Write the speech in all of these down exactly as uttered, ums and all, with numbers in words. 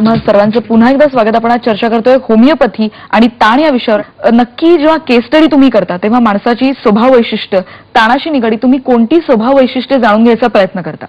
तुम्हा सर्वांचं पुन्हा एकदा स्वागत. आपण आज चर्चा करतोय होमिओपॅथी आणि ताण या विषयावर. नक्की जेव्हा केस स्टडी तुम्ही करता तेव्हा माणसाची स्वभाव वैशिष्ट्य ताणाशी निगडीत तुम्ही कोणती स्वभाव वैशिष्ट्य जाणून घ्यायचा प्रयत्न करता?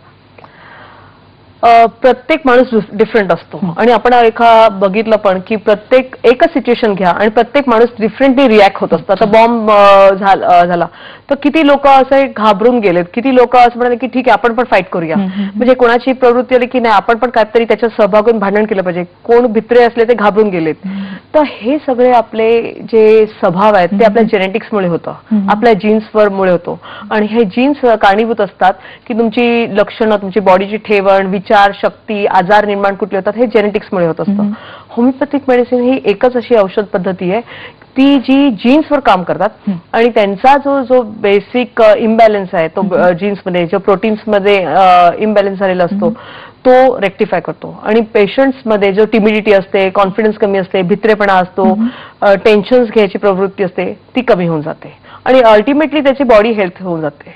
प्रत्येक माणूस डिफरंट असतो आणि आपण एका बघितलं पण की प्रत्येक एकच सिच्युएशन घ्या आणि प्रत्येक माणूस डिफरंटली रिॲक्ट होत असतो. आता बॉम्ब झाला तर किती लोक असे घाबरून गेलेत, किती लोक असं म्हणाले की ठीक आहे आपण पण फाईट करूया. म्हणजे कोणाची प्रवृत्ती आली की नाही आपण पण काहीतरी त्याच्या सहभागून भांडण केलं पाहिजे. कोण भित्रे असले ते घाबरून गेलेत. तर हे सगळे आपले जे स्वभाव आहेत ते आपल्या जेनेटिक्समुळे होतं, आपल्या जीन्सवर मुळे होतो. आणि हे जीन्स कारणीभूत असतात की तुमची लक्षणं, तुमची बॉडीची ठेवण, विचार शक्ती, आजार निर्माण कुठले होतात हे जेनेटिक्समुळे होत असतं. होमिओपॅथिक मेडिसिन ही एकच अशी औषध पद्धती आहे ती जी जीन्सवर काम करतात आणि त्यांचा जो जो बेसिक इम्बॅलन्स आहे तो जीन्समध्ये, जो प्रोटीन्समध्ये इम्बॅलन्स झालेला असतो तो रेक्टिफाय करतो. आणि पेशंट्समध्ये जो टिमिडिटी असते, कॉन्फिडन्स कमी असते, भित्रेपणा असतो, टेन्शन्स घ्यायची प्रवृत्ती असते ती कमी होऊन जाते आणि अल्टिमेटली त्याची बॉडी हेल्थ होऊन जाते.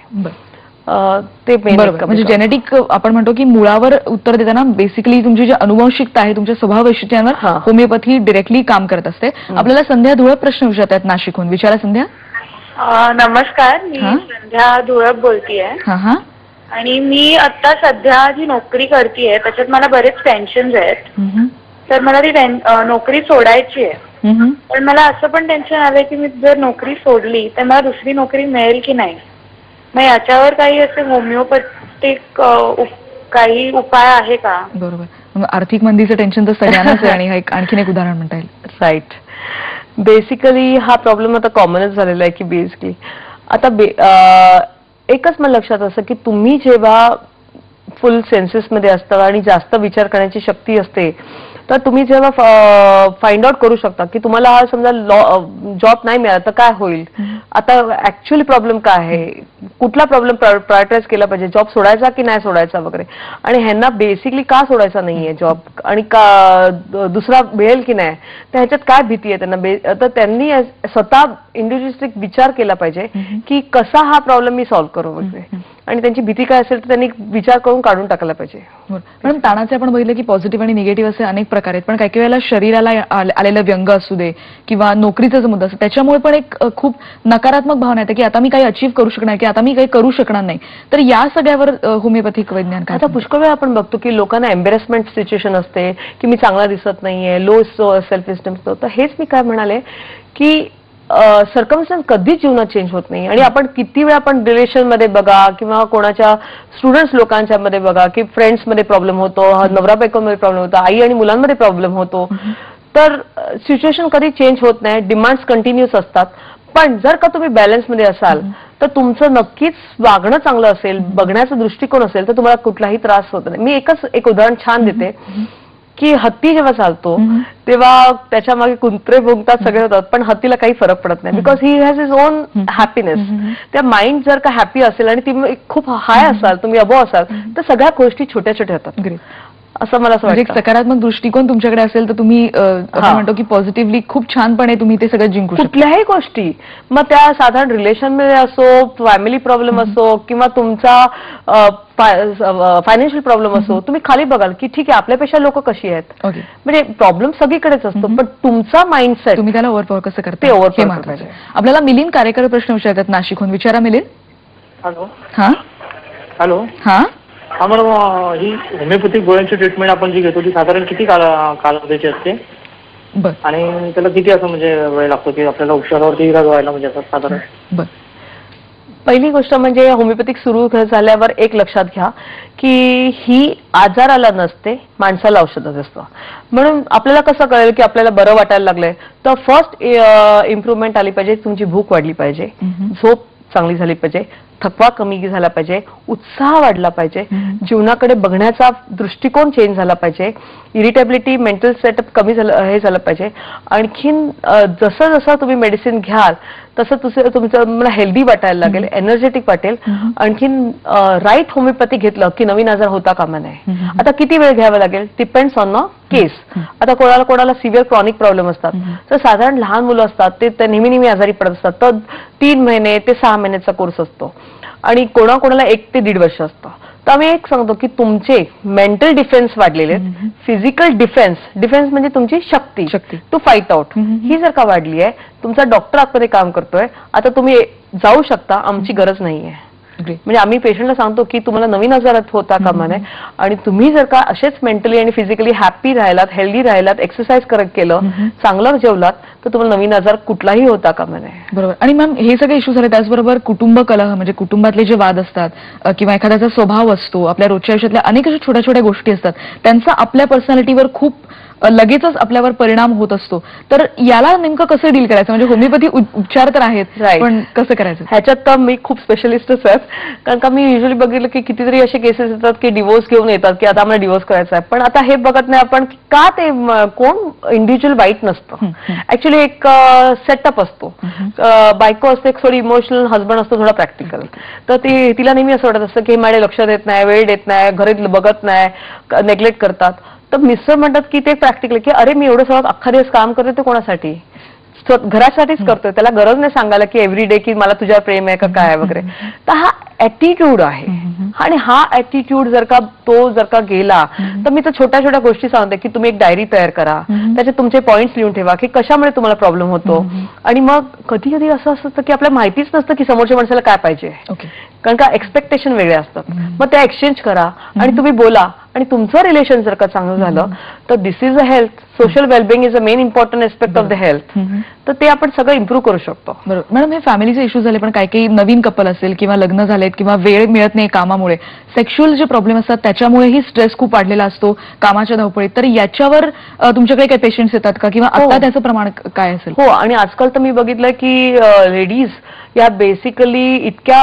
ते म्हणजे जेनेटिक आपण म्हणतो की मुळावर उत्तर देताना बेसिकली तुमची जी अनुवंशिकता आहे तुमच्या स्वभाव वैशिष्ट्यांवर होमिओपॅथी डिरेक्टली काम करत असते. आपल्याला संध्या धुळप प्रश्न विचारतात नाशिकहून. विचारा संध्या. नमस्कार, मी संध्या धुळप बोलतीये. आणि मी आता सध्या जी नोकरी करतेय त्याच्यात मला बरेच टेन्शन आहेत. तर मला ती नोकरी सोडायची आहे. पण मला असं पण टेन्शन आलंय की मी जर नोकरी सोडली तर मला दुसरी नोकरी मिळेल की नाही. मग याच्यावर काही असे होमिओपॅथिक काही उपाय आहे का? बरोबर. आर्थिक मंदीचं टेन्शन तर सगळ्यांनाच आहे आणि आणखीन एक उदाहरण म्हणता येईल. राईट. बेसिकली हा प्रॉब्लेम आता कॉमनच झालेला आहे की बेसिकली आता एकच मला लक्षात असं की तुम्ही जेव्हा फुल सेन्सेस मध्ये असता आणि जास्त विचार करण्याची शक्ती असते तर तुम्ही जेव्हा फाइंड आउट करू शकता की तुम्हाला हा समजा जॉब नाही मिळाला तर काय होईल, आता ऍक्च्युअली प्रॉब्लेम काय आहे, कुठला प्रॉब्लेम प्रायोरिटाइज केला पाहिजे, जॉब सोडायचा की नाही सोडायचा वगैरे. आणि ह्यांना बेसिकली का सोडायचा नाहीये जॉब आणि का दुसरा मिळेल की नाही, तर ह्याच्यात काय भीती आहे त्यांना. तर त्यांनी स्वतः इंडिव्हिज्युअलिस्टिक विचार केला पाहिजे की कसा हा प्रॉब्लेम मी सॉल्व्ह करू वगैरे. आणि त्यांची भीती काय असेल तर त्यांनी विचार करून काढून टाकायला पाहिजे. मॅडम, ताणाचे आपण बघितलं की पॉझिटिव्ह आणि निगेटिव्ह असे अनेक प्रकार आहेत, पण काही काही वेळेला शरीराला आलेला व्यंग असू दे किंवा नोकरीचा जो मुद्दा असतो त्याच्यामुळे पण एक खूप नकारात्मक भावना येते की आता मी काही अचीव्ह करू शकणार की आता मी काही करू शकणार नाही. तर या सगळ्यावर होमिओपॅथिक वैज्ञानिक आता पुष्कळ वेळा आपण बघतो की लोकांना एम्बॅरेसमेंट सिच्युएशन असते की मी चांगला दिसत नाहीये, लो सेल्फ इस्टीम असतो. तर हेच मी काय म्हणाले की सर्कमस्टन्स कधीच जीवनात चेंज होत नाही. आणि आपण किती वेळा आपण रिलेशन मध्ये बघा किंवा कोणाच्या स्टुडंट्स लोकांच्या मध्ये बघा की फ्रेंड्स मध्ये प्रॉब्लेम होतो, नवरा बायकोमध्ये प्रॉब्लेम होतो, आई आणि मुलांमध्ये प्रॉब्लेम होतो. तर सिच्युएशन कधी चेंज होत नाही, डिमांड्स कंटिन्युअस असतात. पण जर का तुम्ही बॅलन्स मध्ये असाल तर तुमचं नक्कीच वागणं चांगलं असेल, बघण्याचा दृष्टिकोन असेल तर तुम्हाला कुठलाही त्रास होत नाही. मी एकच एक उदाहरण छान देते की हत्ती जेव्हा चालतो तेव्हा त्याच्या मागे कुंत्रे भुंकतात, सगळे होतात, पण हत्तीला काही फरक पडत नाही because he has his own happiness. त्या माइंड जर का हॅपी असेल आणि ती खूप हाय असाल, तुम्ही अबो असाल तर सगळ्या गोष्टी छोट्या छोट्या होतात. असं मला असं वाटतं. सकारात्मक दृष्टिकोन तुमच्याकडे असेल तर तुम्ही म्हणतो की पॉझिटिव्हली खूप छानपणे तुम्ही ते सगळं जिंकू शकता. कुठल्याही गोष्टी, मग त्या साधारण रिलेशन मध्ये असो, फॅमिली प्रॉब्लेम असो किंवा तुमचा फायनान्शियल प्रॉब्लेम असो, तुम्ही खाली बघाल की ठीक आहे आपल्यापेक्षा लोक कशी आहेत. म्हणजे प्रॉब्लेम सगळीकडेच असतो पण तुमचा माइंडसेट तुम्ही त्याला ओव्हरपॉवर कसं करता ते ओव्हरपॉवर करायचं. आपल्याला मिलिंद कार्यकर प्रश्न विचारतात नाशिकहून. विचारा मिलिंद. हॅलो. हा हॅलो. हा हा मॅडम, ही होमिओपॅथिक गोळ्यांची ट्रीटमेंट आपण जी घेतो ती साधारण किती कालावधीची असते आणि त्याला किती असं म्हणजे वेळ लागतो की आपल्याला उपचारावरती व्हायला म्हणजे असं साधारण? बर. पहिली गोष्ट म्हणजे होमिओपॅथिक सुरू झाल्यावर एक लक्षात घ्या की ही आजाराला नसते, माणसाला औषधच असतं. म्हणून आपल्याला कसं कळेल की आपल्याला बरं वाटायला लागलंय, तर फर्स्ट इम्प्रुव्हमेंट आली पाहिजे, तुमची भूक वाढली पाहिजे, झोप चांगली झाली पाहिजे, थकवा कमी झाला पाहिजे, उत्साह वाढला पाहिजे, जीवनाकडे बघण्याचा दृष्टिकोन चेंज झाला पाहिजे, इरिटेबिलिटी, मेंटल सेटअप कमी झालं हे झालं पाहिजे. आणखीन जसं जसं तुम्ही मेडिसिन घ्याल तसं तुझं तुमचं मला हेल्दी वाटायला लागेल, एनर्जेटिक वाटेल. आणखीन राईट होमिओपॅथी घेतलं की नवीन आजार होता कामा नये. आता किती वेळ घ्यावा लागेल डिपेंड्स ऑन अ केस. आता कोणाला कोणाला सिव्हिअर क्रॉनिक प्रॉब्लेम असतात तर साधारण लहान मुलं असतात ते नेहमी नेहमी आजारी पडत असतात तर तीन महिने ते सहा महिन्याचा कोर्स असतो आणि कोणाकोणाला एक ते दीड वर्ष असतं. तर आम्ही एक सांगतो की तुमचे मेंटल डिफेन्स वाढलेले आहेत, फिजिकल डिफेन्स, डिफेन्स म्हणजे तुमची शक्ती शक्ती टू फाईट आउट, ही जर का वाढली आहे, तुमचा डॉक्टर आतमध्ये काम करतोय, आता तुम्ही जाऊ शकता, आमची गरज नाहीये. म्हणजे आम्ही पेशंटला सांगतो की तुम्हाला नवीन आजार होता कामा नये आणि तुम्ही जर का असेच मेंटली आणि फिजिकली हॅपी राहिलात, हेल्दी राहिलात, एक्सरसाइज करत केलं, चांगलं जेवलात, तर तुम्हाला नवीन आजार कुठलाही होता कामा नये. बरोबर. आणि मॅम हे सगळे इश्यू झाले, त्याचबरोबर कुटुंब कलह म्हणजे कुटुंबातले जे वाद असतात किंवा एखाद्याचा स्वभाव असतो, आपल्या रोजच्या आयुष्यातल्या अनेक अशा छोट्या छोट्या गोष्टी असतात, त्यांचा आपल्या पर्सनॅलिटीवर खूप लगेचच आपल्यावर परिणाम होत असतो. तर याला नेमकं कसं डील करायचं? म्हणजे होमिओपॅथी उपचार तर आहेत, पण कसं करायचं? ह्याच्यात तर मी खूप स्पेशलिस्टच आहेत, कारण का मी युजली बघितलं की कितीतरी असे केसेस येतात की डिवोर्स घेऊन येतात की आता आम्हाला डिवोर्स करायचा आहे, पण आता हे बघत नाही आपण का ते कोण इंडिव्हिज्युअल वाईट नसतं. ऍक्च्युली एक सेटअप असतो, बायको असते थोडी इमोशनल, हसबंड असतो थोडा प्रॅक्टिकल. तर ती तिला नेहमी असं वाटत असतं की माझ्या लक्ष देत नाही, वेळ देत नाही, घरात बघत नाही, नेग्लेक्ट करतात. तर मिस्टर म्हणतात की ते प्रॅक्टिकल की अरे मी एवढं सगळं अख्खा दिवस काम करते, ते कोणासाठी? घरासाठीच करतोय, त्याला गरज नाही सांगायला की एव्हरी डे की मला तुझ्यावर प्रेम आहे का काय वगैरे. तर हा ऍटिट्यूड आहे, आणि हा ऍटिट्यूड जर का तो जर का गेला, तर मी तर छोट्या छोट्या गोष्टी सांगते की तुम्ही एक डायरी तयार करा, त्याच्यात तुमचे पॉइंट्स लिहून ठेवा की कशामुळे तुम्हाला प्रॉब्लेम होतो. आणि मग कधी कधी असं असतं की आपल्याला माहितीच नसतं की समोरच्या माणसाला काय पाहिजे, कारण का एक्सपेक्टेशन वेगळे असतात. मग ते एक्सचेंज करा आणि तुम्ही बोला, आणि तुमचं रिलेशन जर का चांगलं झालं तर this is a health. Social wellbeing is a main important aspect of the health. तर ते आपण सगळं इम्प्रूव्ह करू शकतो. बरोबर. मॅडम, हे फॅमिलीचे इश्यू झाले, पण काही काही नवीन कपल असेल किंवा लग्न झालेत किंवा वेळ मिळत नाही कामामुळे, सेक्शुअल जे प्रॉब्लेम असतात त्याच्यामुळेही स्ट्रेस खूप वाढलेला असतो कामाच्या धावपळीत. तर याच्यावर तुमच्याकडे काही पेशंट्स येतात का, किंवा आता त्याचं प्रमाण काय असेल? हो, आणि आजकाल तर मी बघितलंय की लेडीज या बेसिकली इतक्या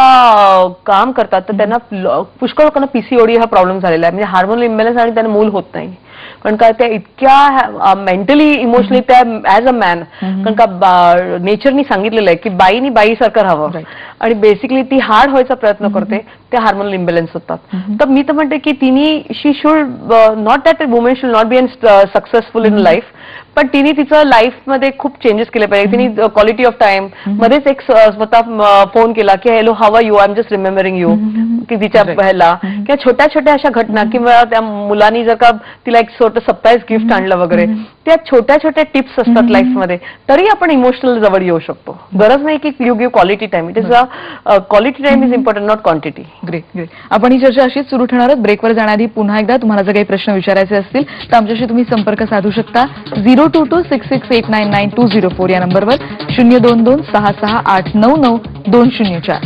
काम करतात तर त्यांना पुष्कळ लोकांना पीसीओडी हा प्रॉब्लेम झालेला आहे, म्हणजे हार्मोनल इम्बॅलन्स, आणि त्यांना मूल होत नाही. कारण का त्या इतक्या मेंटली इमोशनली त्या ॲज अ मॅन, कारण का नेचरनी सांगितलेलं आहे की बाईनी बाईसारखं राहावं, आणि बेसिकली ती हार्ड व्हायचा प्रयत्न करते, ते हार्मोनल इम्बॅलन्स होतात. तर मी तर म्हणते की तिने she should not that women should not be an successful in life, पण तिने तिचं लाईफमध्ये खूप चेंजेस केले पाहिजे. तिने क्वालिटी ऑफ टाइम मध्येच एक स्वतः फोन केला की hello how are you, I am just remembering you, की तिच्या ह्याला, किंवा छोट्या छोट्या अशा घटना, किंवा त्या मुलांनी जर का तिला एक छोटं सरप्राईज गिफ्ट आणलं वगैरे, त्या छोट्या छोट्या टिप्स असतात लाईफमध्ये, तरी आपण इमोशनल जवळ येऊ शकतो. गरज नाही की you give quality time, it is a quality time is important, not quantity. Great great. आपण ही चर्चा अशीच सुरू ठेवणार आहोत. ब्रेकवर जाण्याआधी पुन्हा एकदा तुम्हाला जर काही प्रश्न विचारायचे असतील तर आमच्याशी तुम्ही संपर्क साधू शकता. Zero two two six six eight nine nine two zero four या नंबरवर, शून्य दोन दोन सहा सहा आठ नऊ नऊ दोन शून्य चार.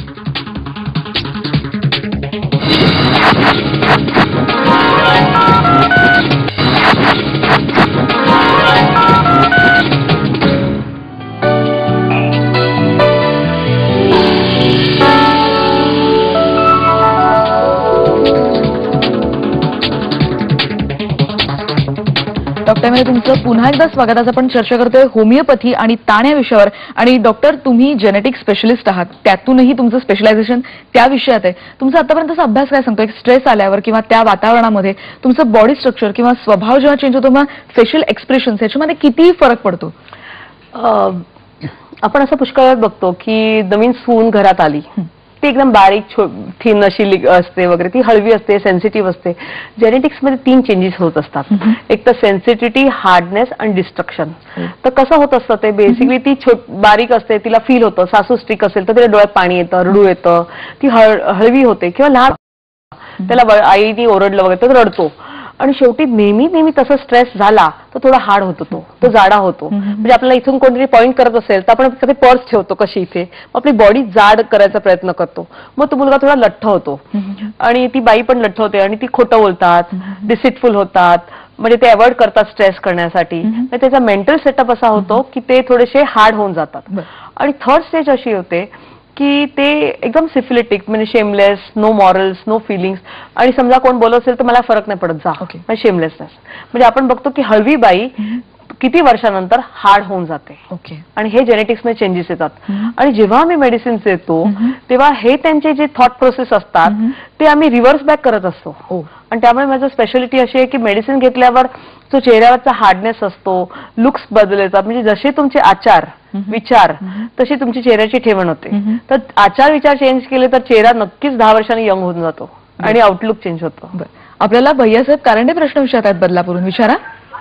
डॉक्टरमध्ये तुमचं पुन्हा एकदा स्वागत. आज आपण चर्चा करतोय होमिओपॅथी आणि ताण या विषयावर. आणि डॉक्टर, तुम्ही जेनेटिक स्पेशलिस्ट आहात, त्यातूनही तुमचं स्पेशलायझेशन त्या विषयात आहे. तुमचा आतापर्यंतचा अभ्यास काय सांगतो, एक स्ट्रेस आल्यावर किंवा त्या वातावरणामध्ये तुमचं बॉडी स्ट्रक्चर किंवा स्वभाव जेव्हा चेंज होतो, मग फेशियल एक्सप्रेशन याच्यामध्ये किती फरक पडतो? आपण असं पुष्कळ बघतो की नवीन सून घरात आली, ती एकदम बारीक थिन अशी असते वगैरे, ती हळवी असते, सेन्सिटिव्ह असते. जेनेटिक्स मध्ये तीन चेंजेस होत असतात, एक तर सेन्सिटिव्हिटी, हार्डनेस आणि डिस्ट्रक्शन. तर कसं होत असतं ते, बेसिकली ती बारीक असते, तिला फील होतं, सासू स्ट्रिक असेल तर तिला डोळ्यात पाणी येतं, रडू येतं, ती हळवी होते, किंवा लहान त्याला आईनी ओरडलं वगैरे तर रडतो. आणि शेवटी नेहमी नेहमी तसा स्ट्रेस झाला तर थोडा हार्ड होतो, तो तो जाडा होतो. म्हणजे आपल्याला इथून कोणतरी पॉईंट करत असेल तर आपण कधी पर्स ठेवतो कशी इथे, आपली बॉडी जाड करायचा प्रयत्न करतो, मग तो मुलगा थोडा लठ्ठ होतो आणि ती बाई पण लठ्ठ होते आणि ती खोटं बोलतात, डिसिटफुल होतात, म्हणजे ते अवॉइड करतात स्ट्रेस करण्यासाठी. त्याचा मेंटल सेटअप असा होतो की ते थोडेसे हार्ड होऊन जातात. आणि थर्ड स्टेज अशी होते की ते एकदम सिफिलिटिक, म्हणजे shameless, no morals, no feelings, आणि समजा कोण बोलत असेल तर मला फरक नाही पडत, जा, म्हणजे शेमलेसनेस. म्हणजे आपण बघतो की हळवी बाई किती वर्षानंतर हार्ड होऊन जाते. ओके. आणि हे जेनेटिक्समध्ये चेंजेस येतात. आणि जेव्हा आम्ही मेडिसिन्स देतो तेव्हा हे त्यांचे जे थॉट प्रोसेस असतात ते आम्ही रिव्हर्स बॅक करत असतो. आणि त्यामुळे माझं स्पेशालिटी अशी आहे की मेडिसिन घेतल्यावर जो चेहऱ्यावरचा हार्डनेस असतो, लुक्स बदलतात, म्हणजे जसे तुमचे आचार विचार तशी तुमची चेहऱ्याची ठेवण होते. तर आचार विचार चेंज केले तर चेहरा नक्कीच दहा वर्षांनी यंग होऊन जातो. आणि आउटलुक चेंज होतो. बरं, आपल्याला भैयासाहेब कारंडे प्रश्न विचारत आहेत बदलापूरून. विचारा.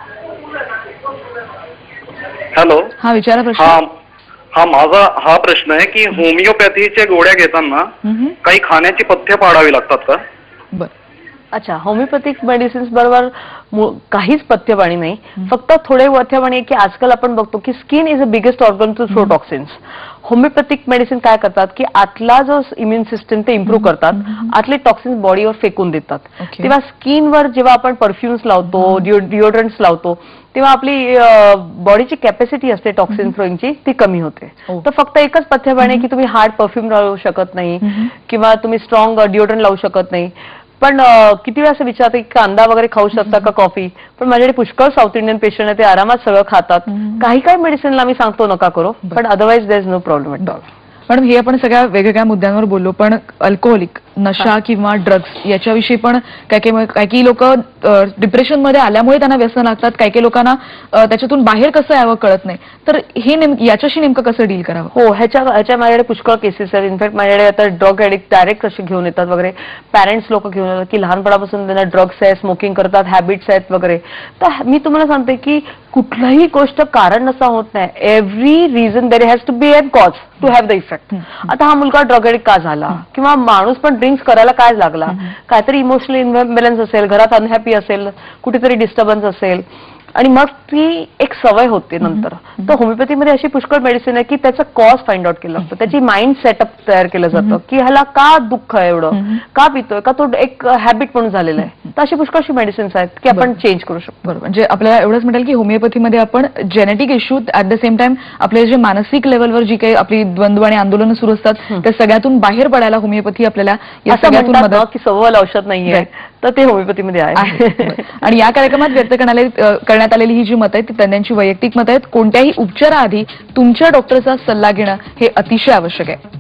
हॅलो. हा, विचारा प्रश्न. हा हा माझा हा प्रश्न आहे की होमिओपॅथीच्या गोळ्या घेताना काही खाण्याची पथ्य पाळावी लागतात का? बरं. अच्छा, होमिओपॅथिक मेडिसिन्स बरोबर काहीच पथ्यपाणी नाही, फक्त थोडे पथ्यपाणी आहे की आजकाल आपण बघतो की skin is a biggest organ to throw toxins. Homeopathic medicine काय करतात की आतला जो इम्युन सिस्टम ते इम्प्रूव्ह करतात, आतले टॉक्सिन्स बॉडीवर फेकून देतात. तेव्हा स्किनवर जेव्हा आपण परफ्युम्स लावतो, डिओड्रंट्स लावतो, तेव्हा आपली बॉडीची कॅपॅसिटी असते टॉक्सिन थ्रोईंगची ती कमी होते. तर फक्त एकच पथ्यपाणी की तुम्ही हार्ड परफ्यूम लावू शकत नाही किंवा तुम्ही स्ट्रॉंग डिओड्रंट लावू शकत नाही. पण किती वेळा असं विचारते की कांदा वगैरे खाऊ शकता का, कॉफी? पण माझ्याकडे पुष्कळ साऊथ इंडियन पेशंट आहे, ते आरामात सगळं खातात. काही काही मेडिसिनला आम्ही सांगतो नका करू, पण otherwise there is no problem at all. Madam, हे आपण सगळ्या वेगवेगळ्या मुद्द्यांवर बोललो, पण अल्कोहोलिक नशा किंवा ड्रग्स याच्याविषयी पण काही काही काही लोक डिप्रेशनमध्ये आल्यामुळे त्यांना व्यसन लागतात, काही काही लोकांना त्याच्यातून बाहेर कसं यावं कळत नाही. तर हे याच्याशी नेमकं कसं डील करावं? हो, ह्याच्या ह्याच्या माझ्याकडे पुष्कळ केसेस आहेत. इनफॅक्ट माझ्याकडे आता ड्रग ऍडिक्ट डायरेक्ट कसे घेऊन येतात वगैरे, पॅरेंट्स लोक घेऊन येतात की लहानपणापासून त्यांना ड्रग्स आहे, स्मोकिंग करतात, हॅबिट्स आहेत वगैरे. तर मी तुम्हाला सांगते की कुठलाही गोष्ट कारण नसा होत नाही. Every reason there has to be an cause to have the effect. आता हा मुलगा ड्रग ऍडिक्ट का झाला, किंवा माणूस पण ड्रिंक्स करायला काय लागला, काहीतरी इमोशनल इम्बॅलन्स असेल, घरात अनहॅपी असेल, कुठेतरी डिस्टर्बन्स असेल, आणि मग ती एक सवय होते नंतर. तर होमिओपॅथीमध्ये अशी पुष्कळ मेडिसिन आहे की त्याचं कॉज फाइंड आउट केलं जातं, त्याची माइंड सेटअप तयार केलं जातं की ह्याला का दुःख आहे एवढं, का पितोय, का तो एक हॅबिट म्हणून झालेला आहे. तर अशी पुष्कळशी मेडिसिन्स आहेत की आपण चेंज करू शकतो. बरोबर. म्हणजे आपल्याला एवढंच म्हणेल की होमिओपॅथीमध्ये आपण genetic issue at the same time आपले जे मानसिक लेवलवर जी काही आपली द्वंद्व आणि आंदोलनं सुरू असतात त्या सगळ्यातून बाहेर पडायला होमिओपॅथी आपल्याला या सगळ्यातून मदत की सव्वल औषध नाहीये, तर ते होमिओपॅथीमध्ये आहे. आणि या कार्यक्रमात व्यक्त करण्यात आलेली ही जी मतं आहेत ती तज्ञांची वैयक्तिक मतं आहेत. कोणत्याही उपचाराआधी तुमच्या डॉक्टरचा सल्ला घेणं हे अतिशय आवश्यक आहे.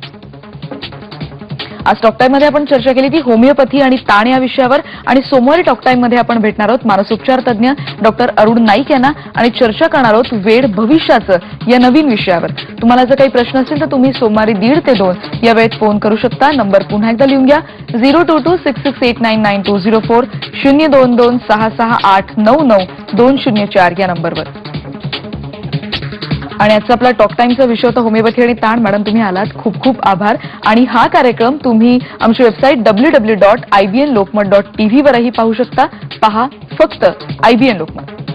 आज टॉक टाइम मध्ये आपण चर्चा केली ती होमिओपॅथी आणि ताण या विषयावर, आणि सोमवारी टॉक टाइम मध्ये आपण भेटणार आहोत मानसोपचार तज्ञ डॉक्टर अरुण नाईक यांना आणि चर्चा करणार आहोत वेळ भविष्याचं या नवीन विषयावर. तुम्हाला जर काही प्रश्न असतील तर तुम्ही सोमवारी दीड ते दोन या वेळेत फोन करू शकता. नंबर पुन्हा एकदा लिहून घ्या, zero two two six six eight nine nine two zero four, शून्य दोन दोन सहा सहा आठ नऊ नऊ दोन शून्य चार या नंबरवर. आणि आजचा आपला टॉक टाइमचा विषय होता होमिओपॅथी आणि ताण. मॅडम, तुम्ही आलात, खूप खूप आभार. आणि हा कार्यक्रम तुम्ही आमची website W W dot I B N Lokmat dot TV वरही पाहू शकता. पहा फक्त आय बी एन लोकमत.